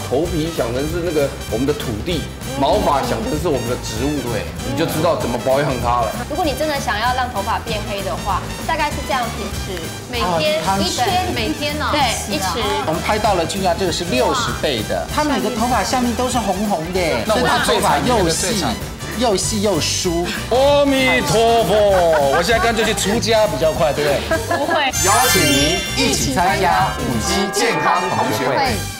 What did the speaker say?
头皮想成是那个我们的土地，毛发想成是我们的植物，对，你就知道怎么保养它了。 如果你真的想要让头发变黑的话，大概是这样平时每天汤匙每天呢？ 对1匙。 我们拍到了君雅，这个是60倍的，她每个头发下面都是红红的，所以她头发又细又细又疏。 阿弥陀佛，我现在干脆去出家比较快，对不对？ 不会。 邀请您一起参加5G健康同学会。